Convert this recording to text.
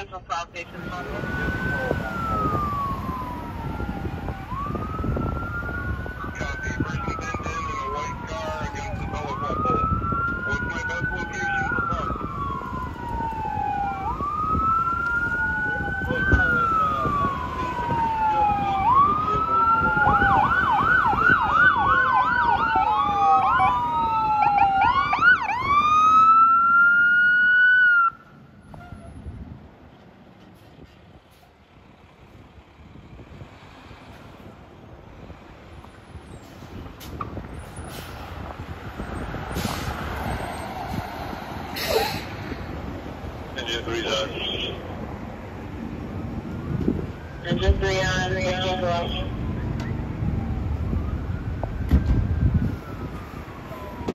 Central South Station. Copy, person pinned in a white car against the telephone pole. What's my best location for park? Engine 3's on. Engine 3 on, engine 4.